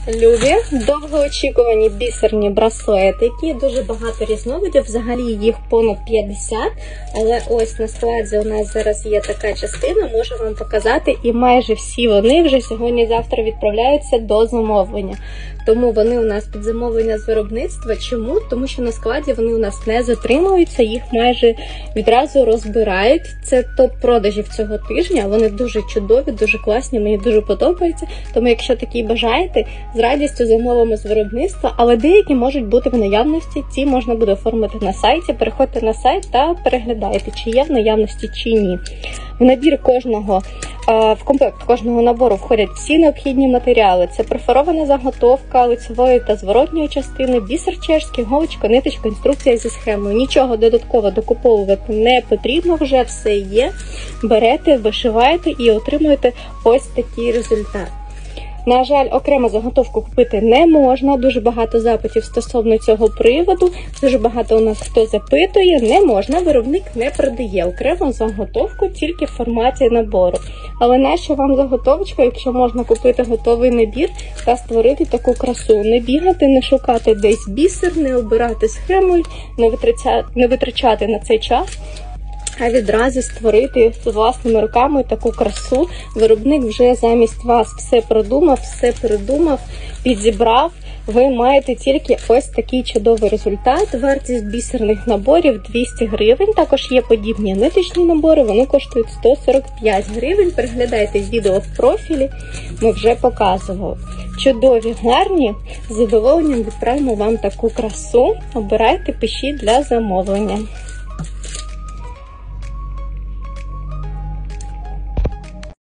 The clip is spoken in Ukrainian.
Любі, довгоочікувані бісерні браслетики, дуже багато різновидів, взагалі їх понад 50, але ось на складі у нас зараз є така частина, можу вам показати, і майже всі вони вже сьогодні-завтра відправляються до замовлення. Тому вони у нас під замовлення з виробництва. Чому? Тому що на складі вони у нас не затримуються, їх майже відразу розбирають. Це топ-продажів цього тижня, вони дуже чудові, дуже класні, мені дуже подобаються. Тому якщо такі бажаєте, з радістю замовимо з виробництва, але деякі можуть бути в наявності, ці можна буде оформити на сайті. Переходьте на сайт та переглядайте, чи є в наявності, чи ні. В комплект кожного набору входять всі необхідні матеріали. Це перфорована заготовка лицевої та зворотньої частини, бісер чешський, голочка, ниточка, інструкція зі схемою. Нічого додатково докуповувати не потрібно, вже все є. Берете, вишиваєте і отримуєте ось такий результат. На жаль, окремо заготовку купити не можна, дуже багато запитів стосовно цього приводу, дуже багато у нас хто запитує, не можна, виробник не продає окремо заготовку тільки в форматі набору. Але нащо вам заготовочка, якщо можна купити готовий набір та створити таку красу? Не бігати, не шукати десь бісер, не обирати схему, не витрачати на цей час, а відразу створити власними руками таку красу. Виробник вже замість вас все продумав, все придумав, підібрав. Ви маєте тільки ось такий чудовий результат. Вартість бісерних наборів 200 гривень. Також є подібні ниточні набори, вони коштують 145 гривень. Переглядайте відео в профілі, ми вже показували. Чудові, гарні, з задоволенням відправимо вам таку красу. Обирайте, пишіть для замовлення.